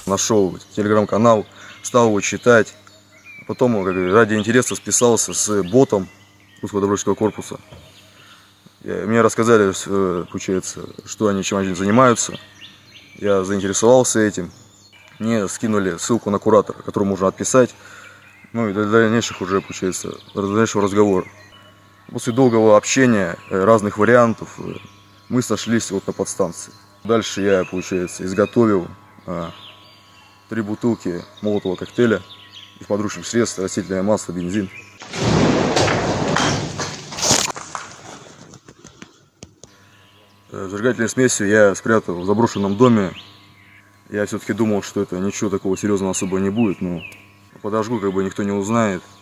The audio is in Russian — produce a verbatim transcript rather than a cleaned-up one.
нашел телеграм-канал, стал его читать. Потом как, ради интереса списался с ботом русского добровольческого корпуса. Мне рассказали, получается, что они, чем они занимаются. Я заинтересовался этим. Мне скинули ссылку на куратора, которому можно отписать. Ну и для дальнейших уже, получается, дальнейшего разговора. После долгого общения, разных вариантов, мы сошлись вот на подстанции. Дальше я, получается, изготовил а, три бутылки молотого коктейля из подручных средств, растительное масло, бензин. Зажигательной смесью я спрятал в заброшенном доме. Я все-таки думал, что это ничего такого серьезного особо не будет, но подожгу, как бы никто не узнает.